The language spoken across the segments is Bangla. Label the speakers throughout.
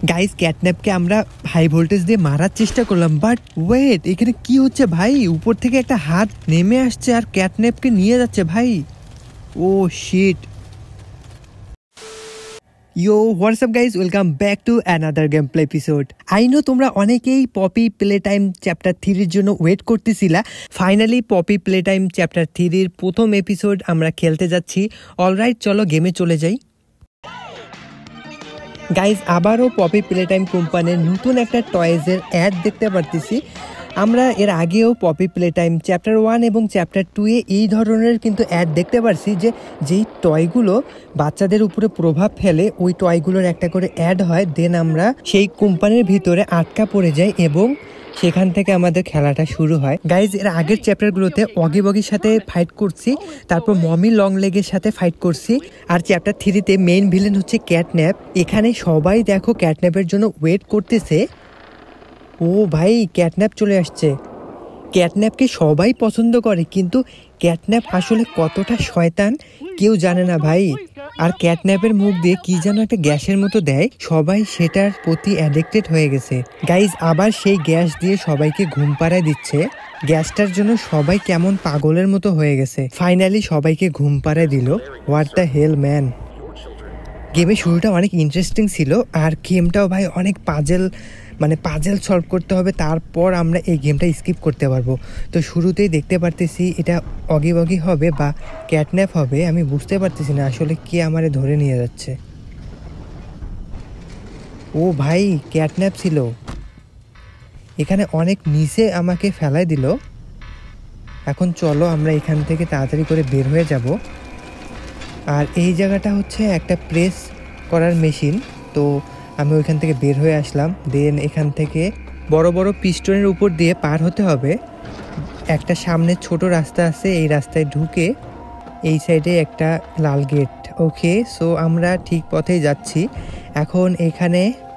Speaker 1: গাইস ক্যাটন্যাপকে আমরা হাই ভোল্টেজ দিয়ে মারার চেষ্টা করলাম, বাট ওয়েট, এখানে কি হচ্ছে ভাই? উপর থেকে একটা হাত নেমে আসছে আর ক্যাটন্যাপকে নিয়ে যাচ্ছে ভাই। Oh shit. Yo what's up guys, welcome back to another game play episode. I know তোমরা অনেকেই পপি প্লে টাইম চ্যাপ্টার 3-র জন্য ওয়েট করতেছিলা। Finally Poppy Playtime chapter 3-র প্রথম এপিসোড আমরা খেলতে যাচ্ছি। অলরাইট, চলো গেমে চলে যাই। গাইজ আবারও পপি প্লে টাইম কোম্পানির নতুন একটা টয়েজের অ্যাড দেখতে পারতেছি। আমরা এর আগেও পপি প্লে টাইম চ্যাপ্টার 1 এবং চ্যাপ্টার 2-এ এই ধরনের কিন্তু অ্যাড দেখতে পারছি যে যেই টয়গুলো বাচ্চাদের উপরে প্রভাব ফেলে ওই টয়গুলোর একটা করে অ্যাড হয়, দেন আমরা সেই কোম্পানির ভিতরে আটকা পড়ে যাই এবং সেখান থেকে আমাদের খেলাটা শুরু হয়। গাইজ এর আগের চ্যাপ্টারগুলোতে অগি বগির সাথে ফাইট করছি, তারপর মমি লং লেগের সাথে ফাইট করছি, আর চ্যাপ্টার 3-তে মেইন ভিলেন হচ্ছে ক্যাটন্যাপ। এখানে সবাই দেখো ক্যাটন্যাপের জন্য ওয়েট করতেছে। ও ভাই, ক্যাটন্যাপ চলে আসছে। ক্যাটন্যাপকে সবাই পছন্দ করে, কিন্তু ক্যাটন্যাপ আসলে কতটা শয়তান কেউ জানে না ভাই। আর ক্যাটন্যাপের মুখ দিয়ে কি যেন একটা গ্যাসের মতো দেয়, সবাই সেটার প্রতি অ্যাডিক্টেড হয়ে গেছে। গাইজ আবার সেই গ্যাস দিয়ে সবাইকে ঘুম পাড়ায় দিচ্ছে। গ্যাসটার জন্য সবাই কেমন পাগলের মতো হয়ে গেছে। ফাইনালি সবাইকে ঘুম পাড়ায় দিল। What the hell man. গেমের শুরুটা অনেক ইন্টারেস্টিং ছিল, আর গেমটাও ভাই অনেক পাজেল সলভ করতে হবে, তারপর আমরা এই গেমটা স্কিপ করতে পারবো। তো শুরুতেই দেখতে পারতেছি এটা অগি বগি হবে বা ক্যাটন্যাপ হবে, আমি বুঝতে পারতেছি না আসলে কে আমারে ধরে নিয়ে যাচ্ছে। ও ভাই, ক্যাটন্যাপ ছিল এখানে, অনেক নিচে আমাকে ফেলায় দিল। এখন চলো আমরা এখান থেকে তাড়াতাড়ি করে বের হয়ে যাব। আর এই জায়গাটা হচ্ছে একটা প্রেস করার মেশিন, তো আমি ওইখান থেকে বের হয়ে আসলাম। দেন এখান থেকে বড় বড় পিস্টনের উপর দিয়ে পার হতে হবে। একটা সামনে ছোট রাস্তা আছে, এই রাস্তায় ঢুকে এই সাইডে একটা লাল গেট। ওকে, সো আমরা ঠিক পথেই যাচ্ছি। এখন এখানে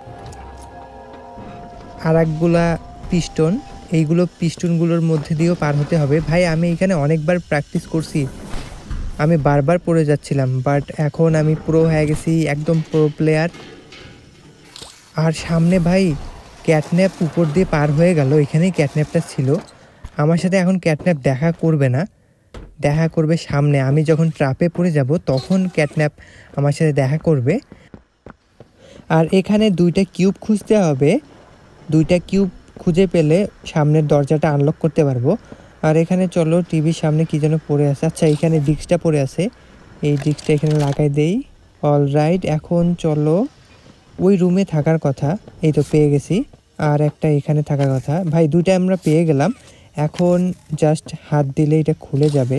Speaker 1: আরেকগুলা পিস্টন, এইগুলো পিস্টনগুলোর মধ্যে দিয়েও পার হতে হবে। ভাই আমি এখানে অনেকবার প্র্যাকটিস করছি, আমি বারবার পড়ে যাচ্ছিলাম, বাট এখন আমি প্রো হয়ে গেছি, একদম প্রো প্লেয়ার। আর সামনে ভাই ক্যাটন্যাপ উপর দিয়ে পার হয়ে গেল, এখানেই ক্যাটন্যাপটা ছিল। আমার সাথে এখন ক্যাটন্যাপ দেখা করবে না, দেখা করবে সামনে। আমি যখন ট্র্যাপে পড়ে যাব তখন ক্যাটন্যাপ আমার সাথে দেখা করবে। আর এখানে 2টা কিউব খুঁজতে হবে, 2টা কিউব খুঁজে পেলে সামনের দরজাটা আনলক করতে পারবো। আর এখানে চলো টিভির সামনে কি যেন পড়ে আছে, আচ্ছা এখানে ডিস্কটা পড়ে আছে, এই ডিস্কটা এখানে লাগাই দেই। অলরাইট, এখন চলো ওই রুমে থাকার কথা, এই তো পেয়ে গেছি। আর একটা এখানে থাকার কথা। ভাই 2টা আমরা পেয়ে গেলাম, এখন জাস্ট হাত দিলে এটা খুলে যাবে।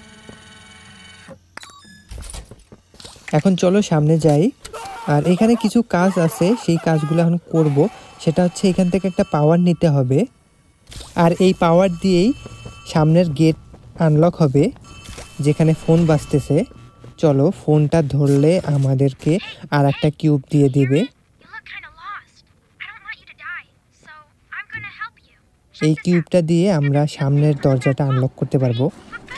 Speaker 1: এখন চলো সামনে যাই। আর এখানে কিছু কাজ আছে, সেই কাজগুলো এখন করব। সেটা হচ্ছে এখান থেকে একটা পাওয়ার নিতে হবে, আর এই পাওয়ার দিয়েই সামনের গেট আনলক হবে যেখানে ফোন বাজতেছে। চলো, ফোনটা ধরলে আমাদেরকে আর একটা কিউব দিয়ে দিবে। এই কিউবটা দিয়ে আমরা সামনের দরজাটা আনলক করতে পারবো।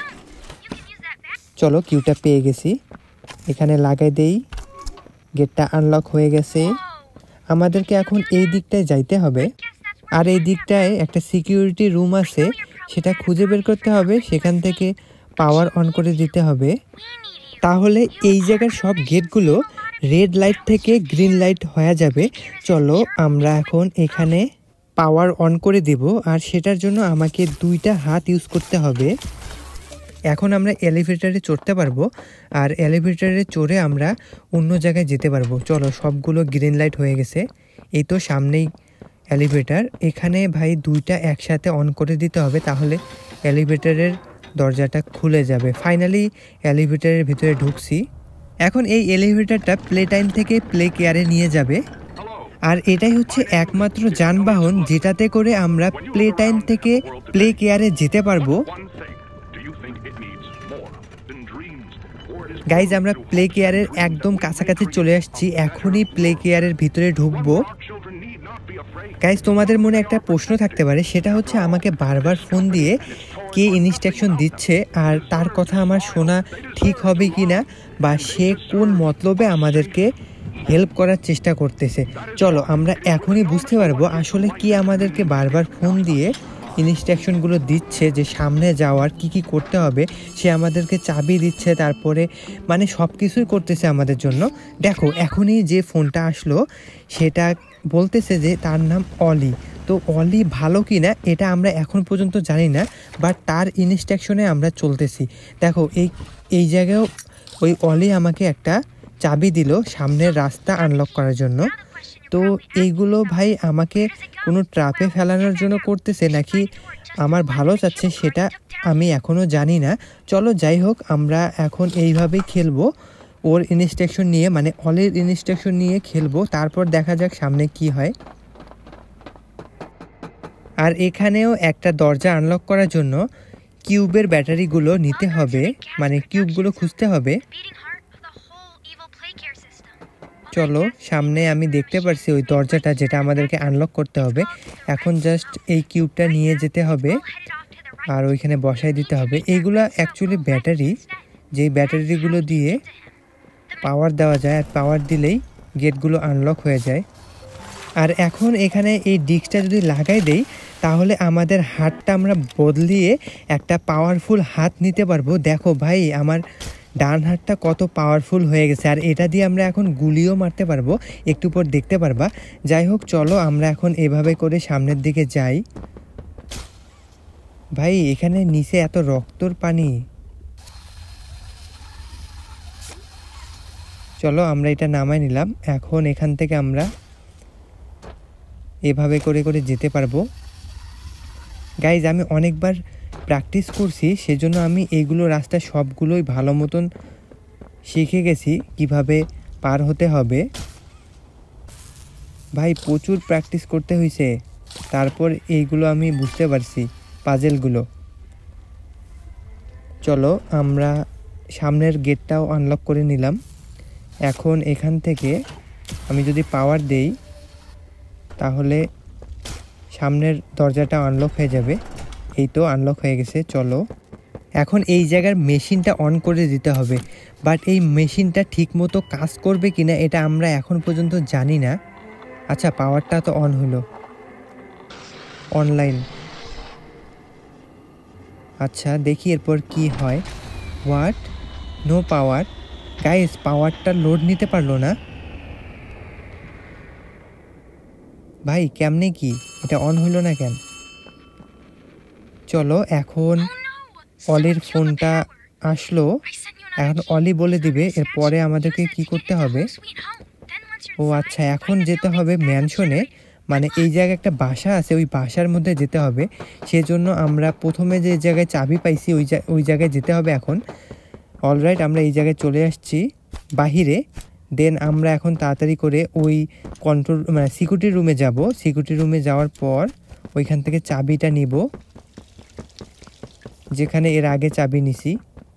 Speaker 1: চলো, কিউবটা পেয়ে গেছি, এখানে লাগাই দেই। গেটটা আনলক হয়ে গেছে। আমাদেরকে এখন এই দিকটায় যাইতে হবে, আর এই দিকটায় একটা সিকিউরিটি রুম আছে, সেটা খুঁজে বের করতে হবে, সেখান থেকে পাওয়ার অন করে দিতে হবে। তাহলে এই জায়গার সব গেটগুলো রেড লাইট থেকে গ্রিন লাইট হয়ে যাবে। চলো আমরা এখন এখানে পাওয়ার অন করে দেব, আর সেটার জন্য আমাকে 2টা হাত ইউজ করতে হবে। এখন আমরা এলিভেটরে চড়তে পারবো, আর এলিভেটরে চড়ে আমরা অন্য জায়গায় যেতে পারবো। চলো, সবগুলো গ্রিন লাইট হয়ে গেছে, এই তো সামনেই এলিভেটর। এখানে ভাই 2টা একসাথে অন করে দিতে হবে, তাহলে এলিভেটরের দরজাটা খুলে যাবে। ফাইনালি এলিভেটরের ভিতরে ঢুকছি। এখন এই এলিভেটরটা প্লে টাইম থেকে প্লে কেয়ারে নিয়ে যাবে, আর এটাই হচ্ছে একমাত্র যানবাহন যেটাতে করে আমরা প্লে টাইম থেকে প্লে কেয়ারে যেতে পারবো। গাইজ আমরা প্লে কেয়ারের একদম কাছাকাছি চলে আসছি, এখনই প্লে কেয়ারের ভিতরে ঢুকবো। গাইজ তোমাদের মনে একটা প্রশ্ন থাকতে পারে, সেটা হচ্ছে আমাকে বারবার ফোন দিয়ে কে ইনস্ট্রাকশন দিচ্ছে, আর তার কথা আমার শোনা ঠিক হবে কি না, বা সে কোন মতলবে আমাদেরকে হেল্প করার চেষ্টা করতেছে। চলো আমরা এখনই বুঝতে পারবো আসলে কি আমাদেরকে বারবার ফোন দিয়ে ইনস্ট্রাকশনগুলো দিচ্ছে যে সামনে যাওয়ার কি করতে হবে। সে আমাদেরকে চাবি দিচ্ছে, তারপরে মানে সব কিছুই করতেছে আমাদের জন্য। দেখো এখনই যে ফোনটা আসলো সেটা বলতেছে যে তার নাম অলি। তো অলি ভালো কি না এটা আমরা এখন পর্যন্ত জানি না, বাট তার ইনস্ট্রাকশনে আমরা চলতেছি। দেখো এই জায়গায়ও ওই অলি আমাকে একটা চাবি দিল সামনের রাস্তা আনলক করার জন্য। তো এইগুলো ভাই আমাকে কোনো ট্র্যাপে ফেলানোর জন্য করতেছে নাকি আমার ভালো চাচ্ছে সেটা আমি এখনও জানি না। চলো যাই হোক, আমরা এখন এইভাবেই খেলবো, ওর ইনস্ট্রাকশন নিয়ে মানে অলির ইনস্ট্রাকশন নিয়ে খেলবো, তারপর দেখা যাক সামনে কি হয়। আর এখানেও একটা দরজা আনলক করার জন্য কিউবের ব্যাটারিগুলো নিতে হবে, মানে কিউবগুলো খুঁজতে হবে। চলো সামনে আমি দেখতে পারছি ওই দরজাটা যেটা আমাদেরকে আনলক করতে হবে। এখন জাস্ট এই কিউবটা নিয়ে যেতে হবে আর ওইখানে বসাই দিতে হবে। এইগুলো অ্যাকচুয়ালি ব্যাটারি, যেই ব্যাটারিগুলো দিয়ে পাওয়ার দেওয়া যায়, আর পাওয়ার দিলেই গেটগুলো আনলক হয়ে যায়। আর এখন এখানে এই ডিস্কটা যদি লাগাই দেই তাহলে আমাদের হাতটা আমরা বদলিয়ে একটা পাওয়ারফুল হাত নিতে পারবো। দেখো ভাই আমার ডান হাতটা কত পাওয়ারফুল হয়ে গেছে, আর এটা দিয়ে আমরা এখন গুলিও মারতে পারবো, একটু পর দেখতে পারবা। যাই হোক চলো আমরা এখন এভাবে করে সামনের দিকে যাই। ভাই এখানে নিচে এত রক্তর পানি। চলো আমরা এটা নামাই নিলাম। এখন এখান থেকে আমরা এভাবে করে করে যেতে পারবো। গাইজ আমি অনেকবার প্র্যাকটিস করছি, সেজন্য আমি এইগুলো রাস্তা সবগুলোই ভালো মতন শিখে গেছি কিভাবে পার হতে হবে। ভাই প্রচুর প্র্যাকটিস করতে হয়েছে, তারপর এইগুলো আমি বুঝতে পারছি পাজেলগুলো। চলো আমরা সামনের গেটটাও আনলক করে নিলাম। এখন এখান থেকে আমি যদি পাওয়ার দেই তাহলে সামনের দরজাটা আনলক হয়ে যাবে। এই তো আনলক হয়ে গেছে। চলো এখন এই জায়গার মেশিনটা অন করে দিতে হবে, বাট এই মেশিনটা ঠিকমতো কাজ করবে কিনা এটা আমরা এখন পর্যন্ত জানি না। আচ্ছা পাওয়ারটা তো অন হলো, অনলাইন। আচ্ছা দেখি এরপর কি হয়। What, no power. গাইস পাওয়ারটা লোড নিতে পারলো না। ভাই কেমনে কি এটা অন হলো না কেন? চলো এখন অলির ফোনটা আসলো, এখন অলি বলে দিবে এরপরে আমাদেরকে কি করতে হবে। ও আচ্ছা এখন যেতে হবে ম্যানশনে, মানে এই জায়গায় একটা বাসা আছে, ওই বাসার মধ্যে যেতে হবে। সেজন্য আমরা প্রথমে যে জায়গায় চাবি পাইছি ওই জায়গায় যেতে হবে এখন। অলরাইট আমরা এই জায়গায় চলে আসছি বাহিরে। দেন আমরা এখন তাড়াতাড়ি করে ওই কন্ট্রোল মানে সিকিউরিটি রুমে যাব। সিকিউরিটি রুমে যাওয়ার পর ওইখান থেকে চাবিটা নিব, যেখানে এর আগে চাবি নিছি।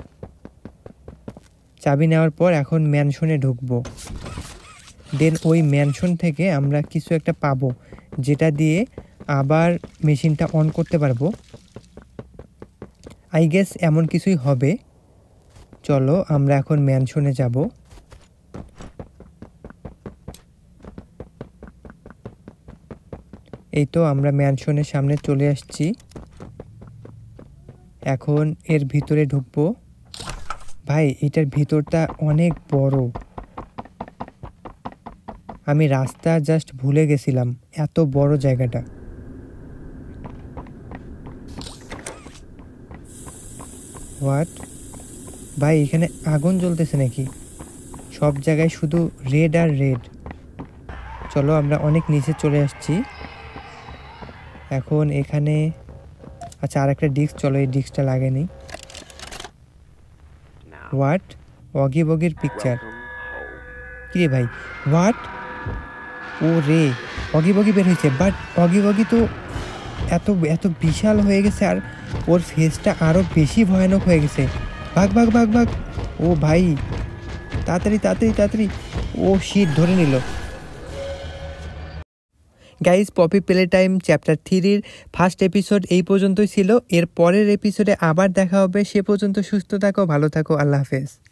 Speaker 1: চাবি নেওয়ার পর এখন ম্যানশনে ঢুকবো। দেন ওই ম্যানশন থেকে আমরা কিছু একটা পাবো যেটা দিয়ে আবার মেশিনটা অন করতে পারবো। আই গেস এমন কিছুই হবে। চলো আমরা এখন ম্যানশনে যাব। এই তো আমরা ম্যানশনের সামনে চলে আসছি। এখন এর ভিতরে ঢুকবো। ভাই এটার ভিতরটা অনেক বড়, আমি রাস্তা জাস্ট ভুলে গেছিলাম, এত বড় জায়গাটা। হোয়াট ভাই এখানে আগুন জ্বলতেছে নাকি? সব জায়গায় শুধু রেড আর রেড। চলো আমরা অনেক নিচে চলে আসছি এখন। এখানে আচ্ছা আর একটা ডিস্ক, চলো এই ডিস্কটা লাগেনি। হোয়াট, অগি বগির পিকচার। কি রে ভাই, হোয়াট? ও রে অগি বগি বের হয়েছে, বাট অগি বগি তো এত এত বিশাল হয়ে গেছে, আর ওর ফেসটা আরও বেশি ভয়ানক হয়ে গেছে। ভাগ ভাগ ভাগ ভাগ। ও ভাই তাড়াতাড়ি তাড়াতাড়ি তাড়াতাড়ি। ও শিট ধরে নিল। Guys Poppy Playtime chapter 3-র ফার্স্ট এপিসোড এই পর্যন্তই ছিল। এর পরের এপিসোডে আবার দেখা হবে। সে পর্যন্ত সুস্থ থাকো, ভালো থাকো, আল্লাহ হাফেজ।